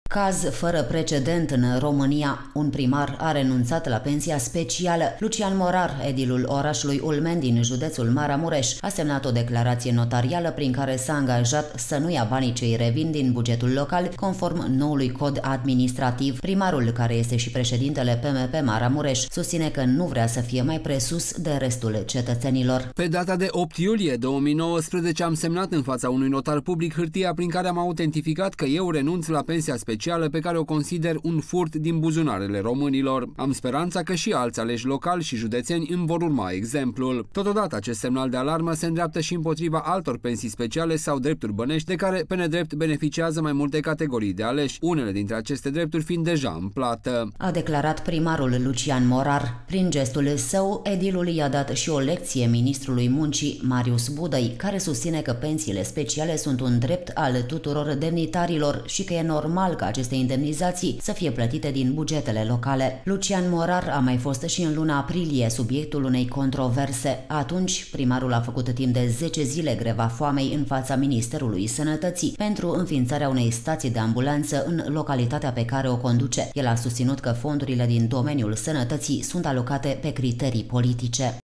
Caz fără precedent în România. Un primar a renunțat la pensia specială. Lucian Morar, edilul orașului Ulmen din județul Maramureș, a semnat o declarație notarială prin care s-a angajat să nu ia banii ce îi revin din bugetul local, conform noului cod administrativ. Primarul, care este și președintele PMP Maramureș, susține că nu vrea să fie mai presus de restul cetățenilor. Pe data de 8 iulie 2019 am semnat în fața unui notar public hârtia prin care am autentificat că eu renunț la pensia specială pe care o consider un furt din buzunarele românilor. Am speranța că și alți aleși locali și județeni îmi vor urma exemplul. Totodată, acest semnal de alarmă se îndreaptă și împotriva altor pensii speciale sau drepturi bănești de care pe nedrept beneficiază mai multe categorii de aleși, unele dintre aceste drepturi fiind deja în plată. A declarat primarul Lucian Morar. Prin gestul său, edilul i-a dat și o lecție ministrului muncii Marius Budăi, care susține că pensiile speciale sunt un drept al tuturor demnitarilor și că e normal ca aceste indemnizații să fie plătite din bugetele locale. Lucian Morar a mai fost și în luna aprilie subiectul unei controverse. Atunci, primarul a făcut timp de 10 zile greva foamei în fața Ministerului Sănătății pentru înființarea unei stații de ambulanță în localitatea pe care o conduce. El a susținut că fondurile din domeniul sănătății sunt alocate pe criterii politice.